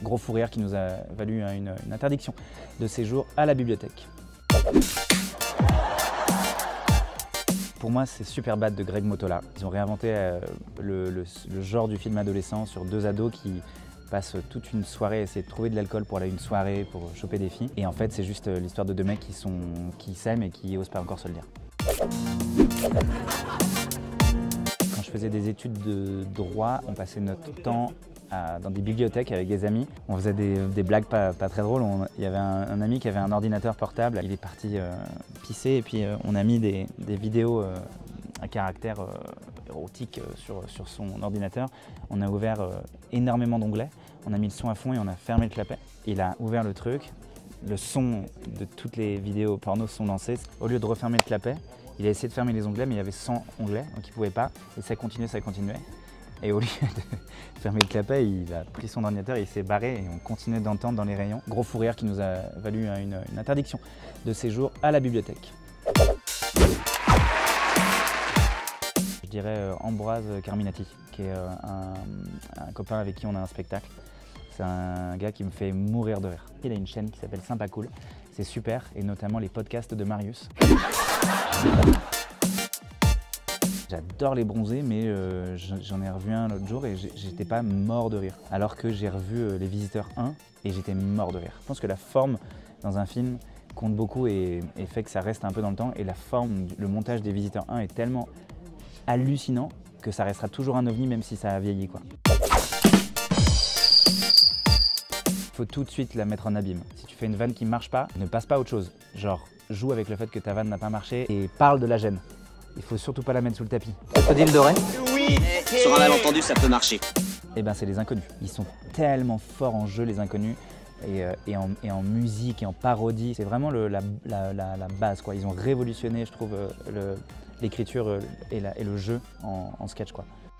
Gros fou rire qui nous a valu une interdiction de séjour à la bibliothèque. Pour moi, c'est Superbad de Greg Mottola. Ils ont réinventé le genre du film adolescent sur deux ados qui passent toute une soirée à essayer de trouver de l'alcool pour aller à une soirée, pour choper des filles. Et en fait, c'est juste l'histoire de deux mecs qui s'aiment et qui n'osent pas encore se le dire. Quand je faisais des études de droit, on passait notre temps dans des bibliothèques avec des amis. On faisait des blagues pas très drôles. Il y avait un ami qui avait un ordinateur portable. Il est parti pisser et puis on a mis des vidéos à caractère érotique sur son ordinateur. On a ouvert énormément d'onglets. On a mis le son à fond et on a fermé le clapet. Il a ouvert le truc. Le son de toutes les vidéos porno se sont lancées. Au lieu de refermer le clapet, il a essayé de fermer les onglets, mais il y avait 100 onglets, donc il ne pouvait pas. Et ça continuait. Et au lieu de fermer le clapet, il a pris son ordinateur et il s'est barré et on continuait d'entendre dans les rayons. Gros fou rire qui nous a valu une interdiction de séjour à la bibliothèque. Je dirais Ambroise Carminati, qui est un copain avec qui on a un spectacle. C'est un gars qui me fait mourir de rire. Il a une chaîne qui s'appelle Sympa Cool. C'est super, et notamment les podcasts de Marius. J'adore les bronzés, mais j'en ai revu un l'autre jour et j'étais pas mort de rire. Alors que j'ai revu Les Visiteurs 1 et j'étais mort de rire. Je pense que la forme dans un film compte beaucoup et fait que ça reste un peu dans le temps. Et la forme, le montage des Visiteurs 1 est tellement hallucinant que ça restera toujours un ovni même si ça a vieilli, quoi. Faut tout de suite la mettre en abîme. Si tu fais une vanne qui marche pas, ne passe pas à autre chose. Genre, joue avec le fait que ta vanne n'a pas marché et parle de la gêne. Il faut surtout pas la mettre sous le tapis. Crocodile doré? Oui. Sur un malentendu, ça peut marcher. Eh ben, c'est les inconnus. Ils sont tellement forts en jeu, les inconnus, et en musique et en parodie. C'est vraiment la base, quoi. Ils ont révolutionné, je trouve, l'écriture et le jeu en sketch, quoi.